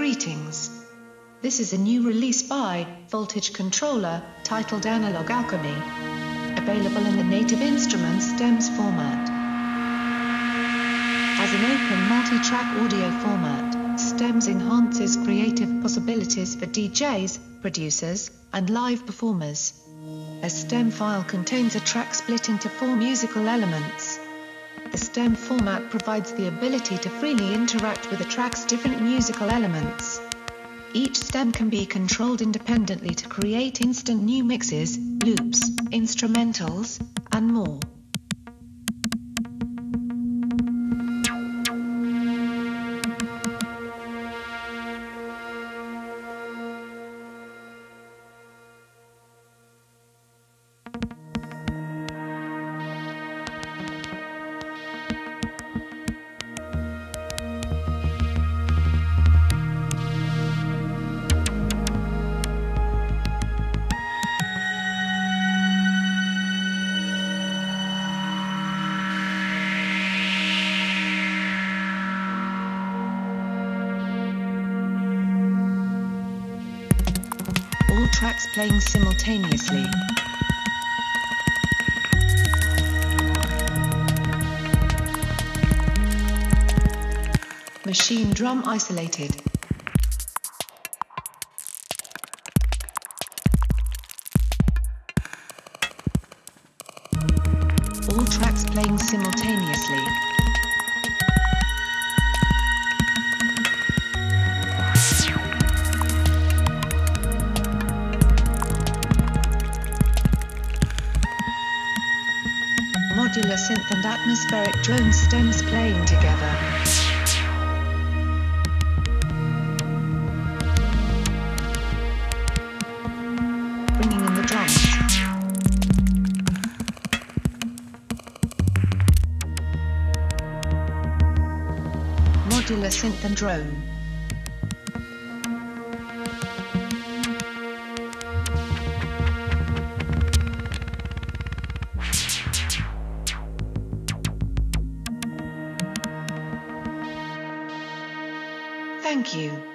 Greetings. This is a new release by Voltage Controller, titled Analog Alchemy. Available in the Nativeinstruments STEMS format. As an open multi-track audio format, STEMS enhances creative possibilities for DJs, producers, and live performers. A STEM file contains a track split into 4 musical elements. The STEM format provides the ability to freely interact with a track's different musical elements. Each stem can be controlled independently to create instant new mixes, loops, instrumentals, and more. All tracks playing simultaneously. Machine drum isolated. All tracks playing simultaneously. Modular synth and atmospheric drone stems playing together. Bringing in the drums. Modular synth and drone. Thank you.